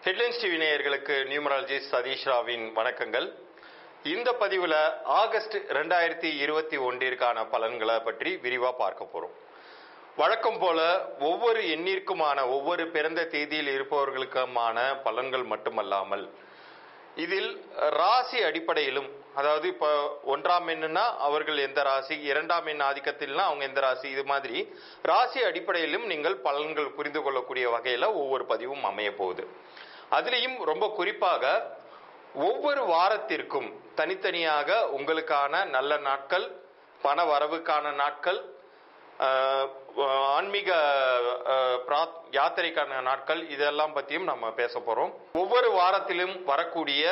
Headlines TV நேயர்களுக்கு numerologist Satish ராவின் வணக்கங்கள். இந்த பதிவில் ஆகஸ்ட் 2021 பலன்களை பற்றி விரிவாக பார்க்க போகிறோம். வழக்கம் போல ஒவ்வொரு எண்ணிற்குமான ஒவ்வொரு பிறந்த தேதியில் இருப்பவர்களுக்குமான பலன்கள் மட்டுமல்லாமல் இதில் ராசி அடிப்படையிலும், அதாவது இப்போ 1ஆம் எண்ணுனா அவர்கள் எந்த ராசி, 2ஆம் எண் ஆதிக்கத்தில்னா அவங்க எந்த ராசி, இது மாதிரி ராசி அடிப்படையிலும் நீங்கள் பலன்கள் புரிந்து கொள்ளக்கூடிய வகையில் ஒவ்வொரு பதிவும் அமைய போகுது. அதுலேயும் ரொம்ப குறிப்பாக ஒவ்வொரு வாரத்திற்கும் தனித்தனியாக உங்களுக்கான நல்ல நாட்கள், பண வரவுக்கான நாட்கள், ஆன்மீக யாத்திரைக்கான நாட்கள், இதெல்லாம் பற்றியும் நம்ம பேச போகிறோம். ஒவ்வொரு வாரத்திலும் வரக்கூடிய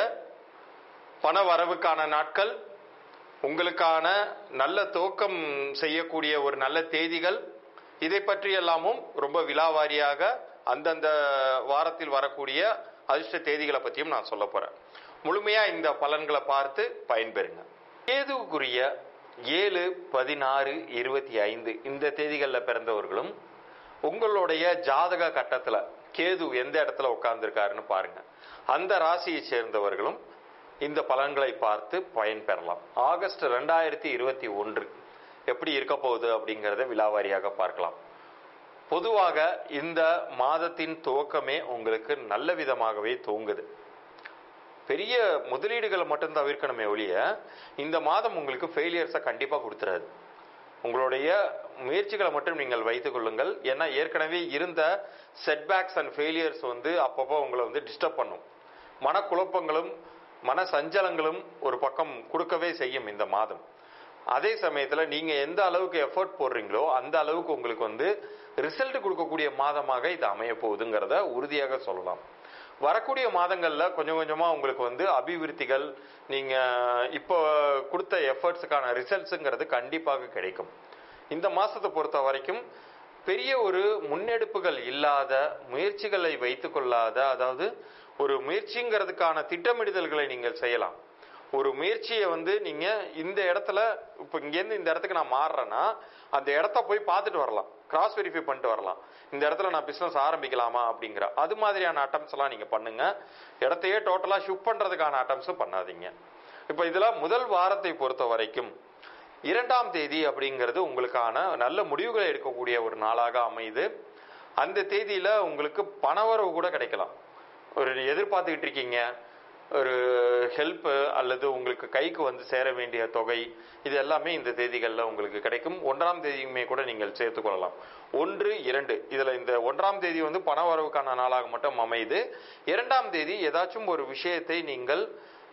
பண வரவுக்கான நாட்கள், உங்களுக்கான நல்ல துவக்கம் செய்யக்கூடிய ஒரு நல்ல தேதிகள், இதை பற்றி எல்லாமும் ரொம்ப விலாவாரியாக அந்தந்த வாரத்தில் வரக்கூடிய அதிர்ஷ்ட தேதிகளை பற்றியும் நான் சொல்ல போகிறேன். முழுமையாக இந்த பலன்களை பார்த்து பயன்பெறுங்க. கேதுவுக்குரிய 7, 16, 25 இந்த தேதிகளில் பிறந்தவர்களும் உங்களுடைய ஜாதக கட்டத்தில் கேது எந்த இடத்துல உட்கார்ந்துருக்காருன்னு பாருங்க. அந்த ராசியை சேர்ந்தவர்களும் இந்த பலன்களை பார்த்து பயன்பெறலாம். ஆகஸ்ட் 2021 எப்படி இருக்க போகுது அப்படிங்கிறத விலாவாரியாக பார்க்கலாம். பொதுவாக இந்த மாதத்தின் துவக்கமே உங்களுக்கு நல்ல விதமாகவே துவங்குது. பெரிய முதலீடுகளை மட்டும் தவிர்க்கணுமே ஒழிய இந்த மாதம் உங்களுக்கு ஃபெயிலியர்ஸை கண்டிப்பாக கொடுத்துறாது. உங்களுடைய முயற்சிகளை மட்டும் நீங்கள் வைத்துக் கொள்ளுங்கள். ஏன்னா ஏற்கனவே இருந்த செட்பேக்ஸ் அண்ட் ஃபெயிலியர்ஸ் அப்பப்போ உங்களை டிஸ்டர்ப் பண்ணும். மனக்குழப்பங்களும் மன சஞ்சலங்களும் ஒரு பக்கம் கொடுக்கவே செய்யும் இந்த மாதம். அதே சமயத்தில் நீங்கள் எந்த அளவுக்கு எஃபர்ட் போடுறீங்களோ அந்த அளவுக்கு உங்களுக்கு ரிசல்ட் கொடுக்கக்கூடிய மாதமாக இது அமைய போகுதுங்கிறத உறுதியாக சொல்லலாம். வரக்கூடிய மாதங்களில் கொஞ்சம் கொஞ்சமாக உங்களுக்கு அபிவிருத்திகள், நீங்கள் இப்போ கொடுத்த எஃபர்ட்ஸுக்கான ரிசல்ட்ஸுங்கிறது கண்டிப்பாக கிடைக்கும். இந்த மாதத்தை பொறுத்த வரைக்கும் பெரிய ஒரு முன்னெடுப்புகள் இல்லாத, முயற்சிகளை வைத்துக்கொள்ளாத, அதாவது ஒரு முயற்சிங்கிறதுக்கான திட்டமிடுதல்களை நீங்கள் செய்யலாம். ஒரு முயற்சியை நீங்கள் இந்த இடத்துல, இப்போ இங்கேருந்து இந்த இடத்துக்கு நான் மாறுறேன்னா அந்த இடத்த போய் பார்த்துட்டு வரலாம், கிராஸ் வெரிஃபை பண்ணிட்டு வரலாம். இந்த இடத்துல நான் பிஸ்னஸ் ஆரம்பிக்கலாமா அப்படிங்கிற அது மாதிரியான அட்டம்ஸ் எல்லாம் நீங்கள் பண்ணுங்க. இடத்தையே டோட்டலாக ஷிஃப்ட் பண்ணுறதுக்கான அட்டம்ஸும் பண்ணாதீங்க. இப்போ இதில் முதல் வாரத்தை பொறுத்த வரைக்கும் 2ஆம் தேதி அப்படிங்கிறது உங்களுக்கான நல்ல முடிவுகளை எடுக்கக்கூடிய ஒரு நாளாக அமையுது. அந்த தேதியில் உங்களுக்கு பணவரவு கூட கிடைக்கலாம். ஒரு எதிர்பார்த்துக்கிட்டு இருக்கீங்க ஒரு ஹெல்ப் அல்லது உங்களுக்கு கைக்கு சேர வேண்டிய தொகை, இது எல்லாமே இந்த தேதிகளில் உங்களுக்கு கிடைக்கும். 1ஆம் தேதியுமே கூட நீங்கள் சேர்த்துக்கொள்ளலாம். 1, 2 இதில் இந்த 1ஆம் தேதி பண வரவுக்கான நாளாக மட்டும் அமையுது. 2ஆம் தேதி ஏதாச்சும் ஒரு விஷயத்தை நீங்கள்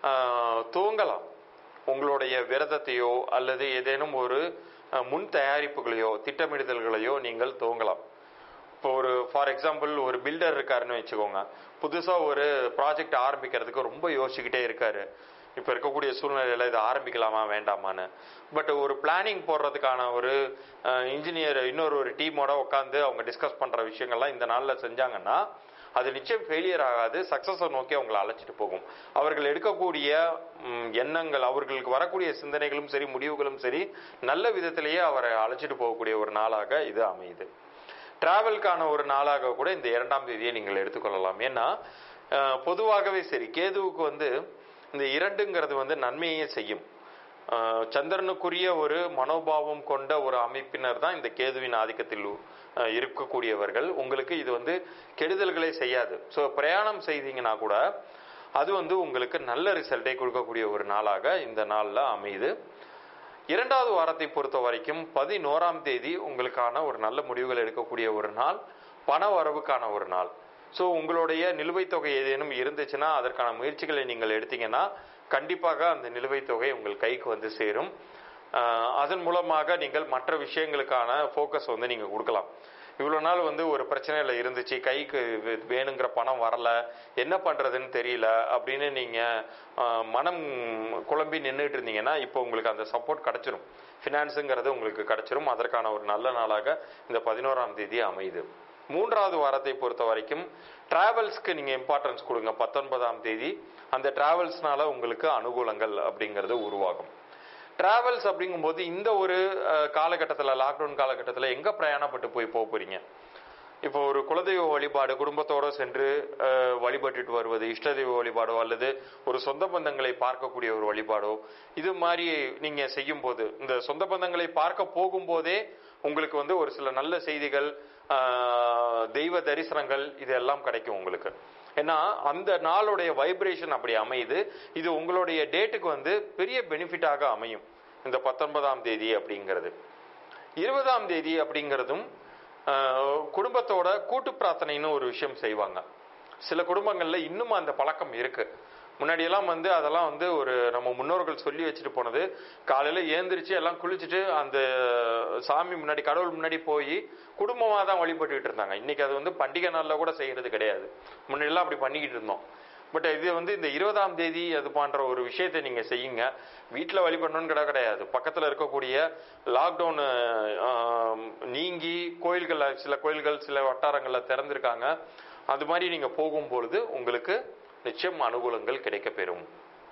துவங்கலாம். உங்களுடைய விரதத்தையோ அல்லது ஏதேனும் ஒரு முன் தயாரிப்புகளையோ திட்டமிடுதல்களையோ நீங்கள் துவங்கலாம். இப்போ ஒரு ஃபார் எக்ஸாம்பிள் ஒரு பில்டர் இருக்காருன்னு வச்சுக்கோங்க. புதுசாக ஒரு ப்ராஜெக்ட் ஆரம்பிக்கிறதுக்கு ரொம்ப யோசிச்சுக்கிட்டே இருக்காரு. இப்போ இருக்கக்கூடிய சூழ்நிலையில் இதை ஆரம்பிக்கலாமா வேண்டாமான்னு. பட் ஒரு பிளானிங் போடுறதுக்கான ஒரு இன்ஜினியர் இன்னொரு டீமோட உட்காந்து அவங்க டிஸ்கஸ் பண்ணுற விஷயங்கள்லாம் இந்த நாளில் செஞ்சாங்கன்னா அது நிச்சயம் ஃபெயிலியர் ஆகாது, சக்ஸஸை நோக்கி அவங்களை அழைச்சிட்டு போகும். அவர்கள் எடுக்கக்கூடிய எண்ணங்கள், அவர்களுக்கு வரக்கூடிய சிந்தனைகளும் சரி முடிவுகளும் சரி நல்ல விதத்திலேயே அவரை அழைச்சிட்டு போகக்கூடிய ஒரு நாளாக இது அமையுது. டிராவலுக்கான ஒரு நாளாக கூட இந்த 2ஆம் தேதியை நீங்கள் எடுத்துக்கொள்ளலாம். ஏன்னா பொதுவாகவே சரி கேதுவுக்கு இந்த 2ங்கிறது நன்மையே செய்யும். சந்திரனுக்குரிய ஒரு மனோபாவம் கொண்ட ஒரு அமைப்பினர் தான் இந்த கேதுவின் ஆதிக்கத்தில் இருக்கக்கூடியவர்கள். உங்களுக்கு இது கெடுதல்களே செய்யாது. ஸோ பிரயாணம் செய்தீங்கன்னா கூட அது உங்களுக்கு நல்ல ரிசல்ட்டை கொடுக்கக்கூடிய ஒரு நாளாக இந்த நாளில் அமையுது. 2வது வாரத்தை பொறுத்த வரைக்கும் 11ஆம் தேதி உங்களுக்கான ஒரு நல்ல முடிவுகள் எடுக்கக்கூடிய ஒரு நாள், பண வரவுக்கான ஒரு நாள். ஸோ உங்களுடைய நிலுவைத் தொகை ஏதேனும் இருந்துச்சுன்னா அதற்கான முயற்சிகளை நீங்கள் எடுத்தீங்கன்னா கண்டிப்பாக அந்த நிலுவைத் தொகை உங்கள் கைக்கு சேரும். அதன் மூலமாக நீங்கள் மற்ற விஷயங்களுக்கான ஃபோக்கஸ் நீங்கள் கொடுக்கலாம். இவ்வளோ நாள் ஒரு பிரச்சனையில் இருந்துச்சு, கைக்கு வேணுங்கிற பணம் வரல, என்ன பண்ணுறதுன்னு தெரியல அப்படின்னு நீங்கள் மனம் குழம்பி நின்றுட்டு இருந்தீங்கன்னா இப்போ உங்களுக்கு அந்த சப்போர்ட் கிடச்சிரும். ஃபினான்ஸுங்கிறது உங்களுக்கு கிடச்சிரும். அதற்கான ஒரு நல்ல நாளாக இந்த 11ஆம் தேதி அமையுது. 3வது வாரத்தை பொறுத்த வரைக்கும் டிராவல்ஸ்க்கு நீங்கள் இம்பார்ட்டன்ஸ் கொடுங்க. 19ஆம் தேதி அந்த டிராவல்ஸ்னால உங்களுக்கு அனுகூலங்கள் அப்படிங்கிறது உருவாகும். டிராவல்ஸ் அப்படிங்கும்போது இந்த ஒரு காலகட்டத்தில், லாக்டவுன் காலகட்டத்தில் எங்கே பிரயாணப்பட்டு போக போகிறீங்க? இப்போ ஒரு குலதெய்வ வழிபாடு குடும்பத்தோட சென்று வழிபட்டுட்டு வருவது, இஷ்ட தெய்வ வழிபாடோ அல்லது ஒரு சொந்த பந்தங்களை பார்க்கக்கூடிய ஒரு வழிபாடோ, இது மாதிரி நீங்க செய்யும் போது, இந்த சொந்த பந்தங்களை பார்க்க போகும்போதே உங்களுக்கு வந்து ஒரு சில நல்ல செய்திகள், தெய்வ தரிசனங்கள் இதெல்லாம் கிடைக்கும் உங்களுக்கு. ஏன்னா அந்த நாளுடைய வைப்ரேஷன் அப்படி அமையுது. இது உங்களுடைய டேட்டுக்கு வந்து பெரிய பெனிஃபிட்டாக அமையும். இந்த 19ஆம் தேதி அப்படிங்கிறது. 20ஆம் தேதி அப்படிங்கிறதும் குடும்பத்தோட கூட்டு பிரார்த்தனைன்னு ஒரு விஷயம் செய்வாங்க. சில குடும்பங்கள்ல இன்னும் அந்த பழக்கம் இருக்கு. முன்னாடியெல்லாம் வந்து அதெல்லாம் வந்து ஒரு நம்ம முன்னோர்கள் சொல்லி வச்சுட்டு போனது. காலையில ஏந்திரிச்சு எல்லாம் குளிச்சுட்டு அந்த சாமி முன்னாடி, கடவுள் முன்னாடி போய் குடும்பமாக தான் வழிபட்டுக்கிட்டு இருந்தாங்க. இன்னைக்கு அது வந்து பண்டிகை நாளில் கூட செய்யறது கிடையாது. முன்னாடியெல்லாம் அப்படி பண்ணிக்கிட்டு இருந்தோம். பட் இது வந்து இந்த 20ஆம் தேதி அது போன்ற ஒரு விஷயத்தை நீங்க செய்யுங்க. வீட்டில் வழிபடணும்னு கிடையாது. பக்கத்தில் இருக்கக்கூடிய லாக்டவுன் நீங்கி கோயில்கள், சில கோயில்கள் சில வட்டாரங்களில் திறந்திருக்காங்க. அது மாதிரி நீங்க போகும்பொழுது உங்களுக்கு நிச்சயம் அனுகூலங்கள் கிடைக்க பெறும்.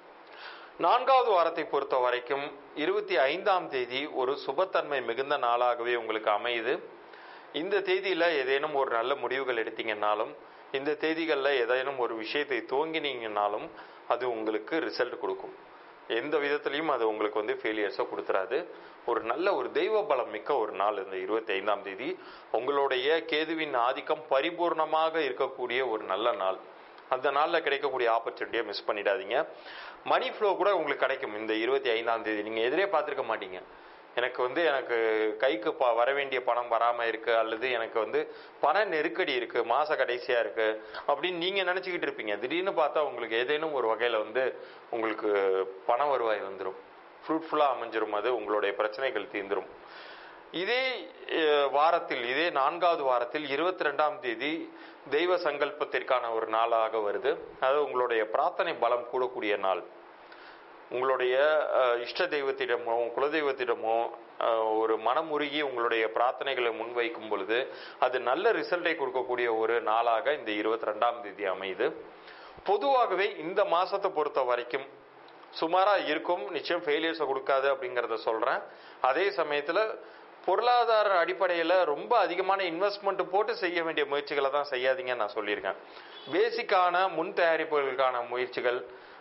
4வது வாரத்தை பொறுத்த வரைக்கும் 25ஆம் தேதி ஒரு சுபத்தன்மை மிகுந்த நாளாகவே உங்களுக்கு அமையுது. இந்த தேதியில ஏதேனும் ஒரு நல்ல முடிவுகள் எடுத்தீங்கன்னாலும், இந்த தேதிகளில் ஏதேனும் ஒரு விஷயத்தை துவங்கினீங்கன்னாலும் அது உங்களுக்கு ரிசல்ட் கொடுக்கும். எந்த விதத்திலையும் அது உங்களுக்கு வந்து ஃபெயிலியர்ஸை கொடுத்துறாது. ஒரு நல்ல ஒரு தெய்வ பலம் மிக்க ஒரு நாள் இந்த 25ஆம் தேதி. உங்களுடைய கேதுவின் ஆதிக்கம் பரிபூர்ணமாக இருக்கக்கூடிய ஒரு நல்ல நாள். அந்த நாளில் கிடைக்கக்கூடிய ஆப்பர்ச்சுனிட்டியை மிஸ் பண்ணிடாதீங்க. மணி ஃப்ளோ கூட உங்களுக்கு கிடைக்கும் இந்த 25ஆம் தேதி. நீங்கள் எதிரே பார்த்துருக்க மாட்டீங்க. எனக்கு கைக்கு வர வேண்டிய பணம் வராமல் இருக்கு, அல்லது எனக்கு வந்து பண நெருக்கடி இருக்கு, மாச கடைசியா இருக்கு அப்படின்னு நீங்க நினைச்சுக்கிட்டு இருப்பீங்க. திடீர்னு பார்த்தா உங்களுக்கு ஏதேனும் ஒரு வகையில வந்து உங்களுக்கு பண வருவாய் வந்துடும், ஃப்ரூட்ஃபுல்லா அமைஞ்சிரும், அது உங்களுடைய பிரச்சனைகள் தீர்ந்துரும். இதே வாரத்தில், இதே 4வது வாரத்தில் 22ஆம் தேதி தெய்வ சங்கல்பத்திற்கான ஒரு நாளாக வருது. அது உங்களுடைய பிரார்த்தனை பலம் கூடக்கூடிய நாள். உங்களுடைய இஷ்ட தெய்வத்திடமோ குலதெய்வத்திடமோ ஒரு மனமுருகி உங்களுடைய பிரார்த்தனைகளை முன்வைக்கும் பொழுது அது நல்ல ரிசல்ட்டை கொடுக்கக்கூடிய ஒரு நாளாக இந்த 22ஆம் தேதி அமையுது. பொதுவாகவே இந்த மாசத்தை பொறுத்த வரைக்கும் சுமாரா இருக்கும், நிச்சயம் ஃபெயிலியர்ஸை கொடுக்காது அப்படிங்கிறத சொல்றேன். அதே சமயத்துல பொருளாதார அடிப்படையில் ரொம்ப அதிகமான இன்வெஸ்ட்மெண்ட் போட்டு செய்ய வேண்டிய முயற்சிகளை தான் செய்யாதீங்கன்னு நான் சொல்லியிருக்கேன். பேசிக்கான முன் தயாரிப்புகளுக்கான முயற்சிகள்,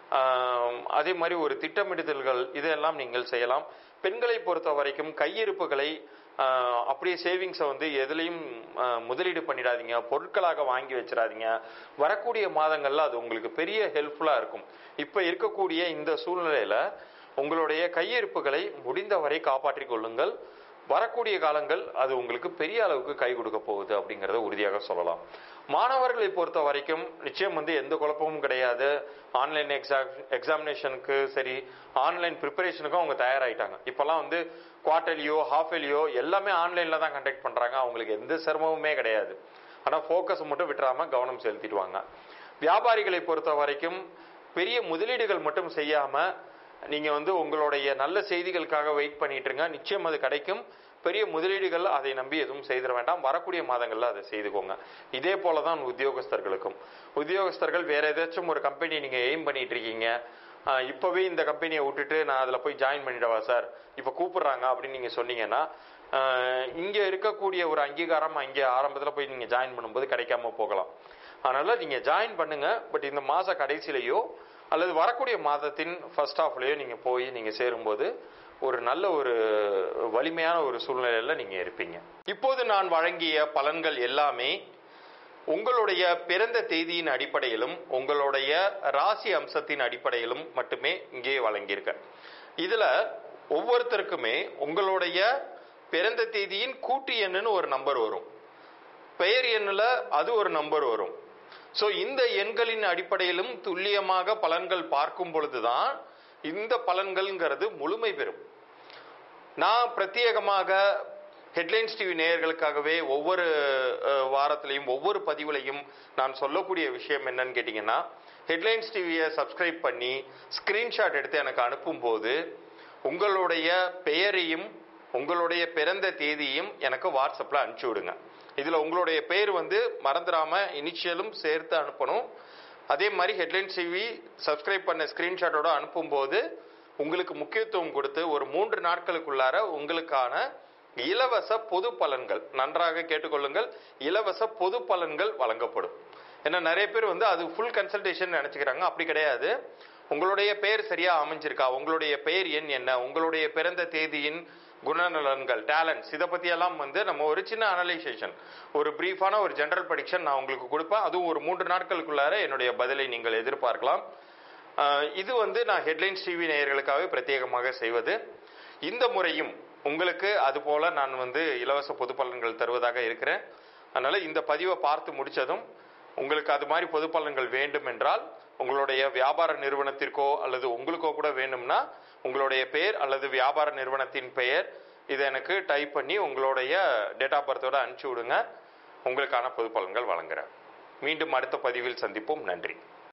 அதே மாதிரி ஒரு திட்டமிடுதல்கள், இதெல்லாம் நீங்கள் செய்யலாம். பெண்களை பொறுத்த வரைக்கும் கையிருப்புகளை அப்படியே சேவிங்ஸை வந்து எதுலையும் முதலீடு பண்ணிடாதீங்க, பொருட்களாக வாங்கி வச்சிடாதீங்க. வரக்கூடிய மாதங்கள்ல அது உங்களுக்கு பெரிய ஹெல்ப்ஃபுல்லா இருக்கும். இப்ப இருக்கக்கூடிய இந்த சூழ்நிலையில உங்களுடைய கையிருப்புகளை முடிந்தவரை காப்பாற்றிக் கொள்ளுங்கள். வரக்கூடிய காலங்கள் அது உங்களுக்கு பெரிய அளவுக்கு கை கொடுக்க போகுது அப்படிங்கறத உறுதியாக சொல்லலாம். மாணவர்களை பொறுத்த வரைக்கும் நிச்சயம் வந்து எந்த குழப்பமும் கிடையாது. ஆன்லைன் எக்ஸாமினேஷனுக்கு சரி, ஆன்லைன் ப்ரிப்பரேஷனுக்கும் அவங்க தயாராயிட்டாங்க. இப்பெல்லாம் வந்து குவார்டர்லியோ ஹாஃப்லியோ எல்லாமே ஆன்லைன்ல தான் கண்டக்ட் பண்றாங்க. அவங்களுக்கு எந்த சிரமமுமே கிடையாது. ஆனா போக்கஸ் மட்டும் விட்டுறாம கவனம் செலுத்திடுவாங்க. வியாபாரிகளை பொறுத்த வரைக்கும் பெரிய முதலீடுகள் மட்டும் செய்யாம நீங்க வந்து உங்களுடைய நல்ல செய்திகளுக்காக வெயிட் பண்ணிட்டு இருங்க. நிச்சயம் அது கிடைக்கும். பெரிய முதலீடுகள் அதை நம்பி எதுவும் செய்திட வேண்டாம். வரக்கூடிய மாதங்கள்ல அதை செய்துக்கோங்க. இதே போலதான் உத்தியோகஸ்தர்களுக்கும். உத்தியோகஸ்தர்கள் வேற ஏதாச்சும் ஒரு கம்பெனி நீங்க எய்ம் பண்ணிட்டு இருக்கீங்க, இப்பவே இந்த கம்பெனியை விட்டுட்டு நான் அதுல போய் ஜாயின் பண்ணிடவா சார், இப்ப கூப்பிடுறாங்க அப்படின்னு நீங்க சொன்னீங்கன்னா, இங்க இருக்கக்கூடிய ஒரு அங்கீகாரம் அங்கே ஆரம்பத்துல போய் நீங்க ஜாயின் பண்ணும்போது கிடைக்காம போகலாம். அதனால நீங்க ஜாயின் பண்ணுங்க. பட் இந்த மாச கடைசியிலையோ அல்லது வரக்கூடிய மாதத்தின் ஃபர்ஸ்ட் ஹாஃப்லயோ நீங்க போய் நீங்க சேரும்போது ஒரு நல்ல ஒரு வலிமையான ஒரு சூழ்நிலையில நீங்க இருப்பீங்க. இப்போது நான் வழங்கிய பலன்கள் எல்லாமே உங்களுடைய பிறந்த தேதியின் அடிப்படையிலும் உங்களுடைய ராசி அம்சத்தின் அடிப்படையிலும் மட்டுமே இங்கே வழங்கியிருக்கேன். இதுல ஒவ்வொருத்தருக்குமே உங்களுடைய பிறந்த தேதியின் கூட்டு எண்ணுன்னு ஒரு நம்பர் வரும், பெயர் எண்ணுல அது ஒரு நம்பர் வரும். சோ இந்த எண்களின் அடிப்படையிலும் துல்லியமாக பலன்கள் பார்க்கும் பொழுதுதான் இந்த பலன்கள்ங்கிறது முழுமை பெறும். நான் பிரத்யேகமாக ஹெட்லைன்ஸ் டிவி நேயர்களுக்காகவே ஒவ்வொரு வாரத்திலையும் ஒவ்வொரு பதிவுலையும் நான் சொல்லக்கூடிய விஷயம் என்னன்னு கேட்டீங்கன்னா, ஹெட்லைன்ஸ் டிவியை சப்ஸ்கிரைப் பண்ணி ஸ்கிரீன்ஷாட் எடுத்து எனக்கு அனுப்பும் போது உங்களுடைய பெயரையும் உங்களுடைய பிறந்த தேதியும் எனக்கு வாட்ஸ்அப்ல அனுப்பிச்சு விடுங்க. இதுல உங்களுடைய பெயர் வந்து மறந்துடாம இனிஷியலும் சேர்த்து அனுப்பணும். அதே மாதிரி ஹெட்லைன்ஸ் டிவி சப்ஸ்கிரைப் பண்ண ஸ்கிரீன்ஷாட்டோட அனுப்பும் போது உங்களுக்கு முக்கியத்துவம் கொடுத்து ஒரு 3 நாட்களுக்குள்ளார உங்களுக்கான இலவச பொது பலன்கள், நன்றாக கேட்டுக்கொள்ளுங்கள், இலவச பொது பலன்கள் வழங்கப்படும். ஏன்னா நிறைய பேர் வந்து அது ஃபுல் கன்சல்டேஷன் நினைச்சுக்கிறாங்க. அப்படி கிடையாது. உங்களுடைய பெயர் சரியா அமைஞ்சிருக்கா, உங்களுடைய பெயர் எண் என்ன, உங்களுடைய பிறந்த தேதியின் குணநலன்கள், டேலண்ட்ஸ், இதை பற்றியெல்லாம் வந்து நம்ம ஒரு சின்ன அனலைசேஷன், ஒரு பிரீஃபான ஒரு ஜெனரல் ப்ரெடிக்ஷன் நான் உங்களுக்கு கொடுப்பேன். அதுவும் ஒரு 3 நாட்களுக்குள்ளார என்னுடைய பதிலை நீங்கள் எதிர்பார்க்கலாம். இது வந்து நான் ஹெட்லைன்ஸ் டிவி நேயர்களுக்காகவே பிரத்யேகமாக செய்வது. இந்த முறையும் உங்களுக்கு அதுபோல நான் வந்து இலவச பொது பலன்கள் தருவதாக இருக்கிறேன். அதனால இந்த பதிவை பார்த்து முடிச்சதும் உங்களுக்கு அது மாதிரி பொது பலன்கள் வேண்டும் என்றால் உங்களுடைய வியாபார நிறுவனத்திற்கோ அல்லது உங்களுக்கோ கூட வேணும்னா உங்களுடைய பெயர் அல்லது வியாபார நிறுவனத்தின் பெயர் இதை எனக்கு டைப் பண்ணி உங்களுடைய டேட் ஆஃப் பர்த்தோட அனுப்பிச்சி விடுங்க. உங்களுக்கான பொது பலன்கள் வழங்குறேன். மீண்டும் அடுத்த பதிவில் சந்திப்போம். நன்றி.